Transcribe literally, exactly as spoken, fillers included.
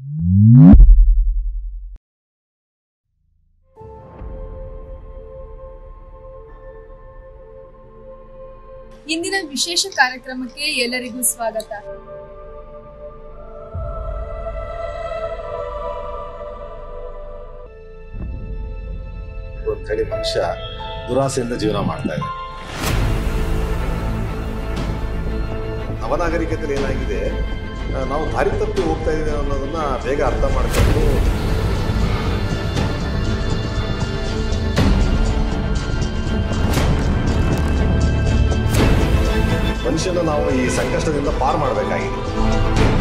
ಇಂದಿನ ವಿಶೇಷ ಕಾರ್ಯಕ್ರಮಕ್ಕೆ ಎಲ್ಲರಿಗೂ ಸ್ವಾಗತ. ಒಂದ್ ಕಡೆ ಮನುಷ್ಯ ದುರಾಸೆಯಿಂದ ಜೀವನ ಮಾಡ್ತಾ ಇದೆ. ನವನಾಗರಿಕತೆಯಲ್ಲಿ ಏನಾಗಿದೆ, ನಾವು ದಾರಿ ತಪ್ಪಿ ಹೋಗ್ತಾ ಇದ್ದೇವೆ ಅನ್ನೋದನ್ನ ಬೇಗ ಅರ್ಥ ಮಾಡ್ಕೊಂಡು ಮನುಷ್ಯನ ನಾವು ಈ ಸಂಕಷ್ಟದಿಂದ ಪಾರು ಮಾಡಬೇಕಾಗಿದೆ.